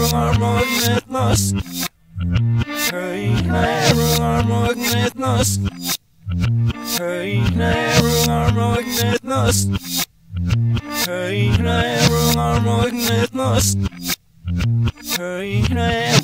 Magnetnos. Hey, never Magnetnos. Hey, never Magnetnos. Hey, never Magnetnos. Hey, never.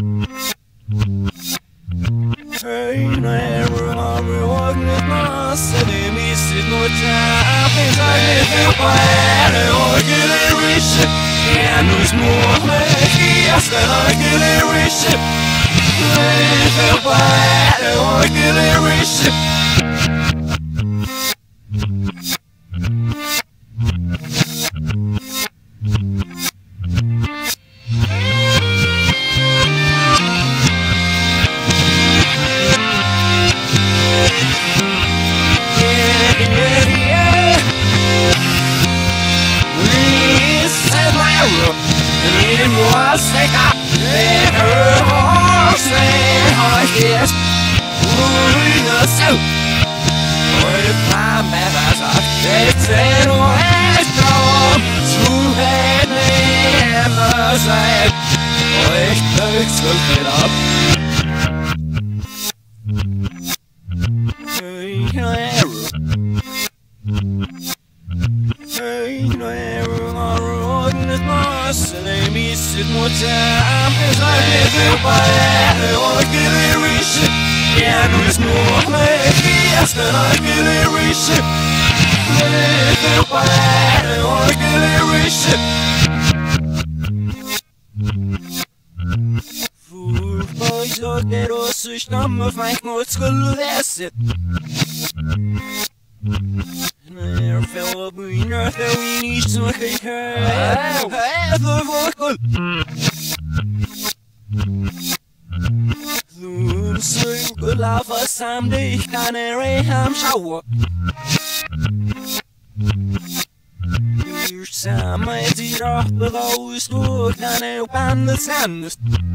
Hey, never Magnetnos. Det mistet något där. Finns det bara och generation. Nu små jag ska generation. Det bara och generation. Stamme fängt mot skuldläset. När fäller bynnar för vi nyss som skickar för vårkull. Lun sunkula för samdik kan reham shower. Samma tira för oss då kan bandet sannas.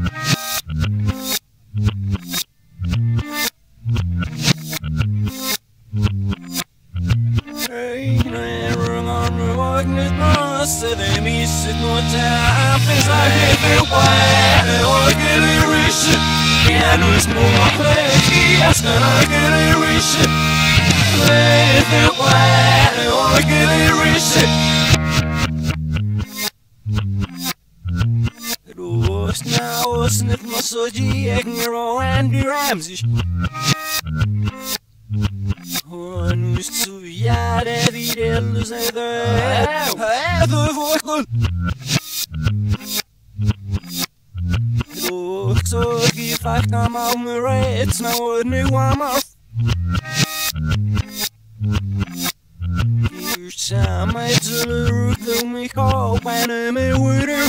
Hey, never Magnetnos. Det mistet något där. Finns det bara och generation. Nu små jag ska generation. Det bara och generation. Now, sniff my soji, Egner, Andy Ramsey. Nu så det vid eld sig där vårkull. Då så vi fakta med rätt snart nu amar. Samma till mig kall på med